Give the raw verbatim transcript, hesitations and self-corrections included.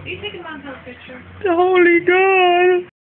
You take a mom picture. The Holy God.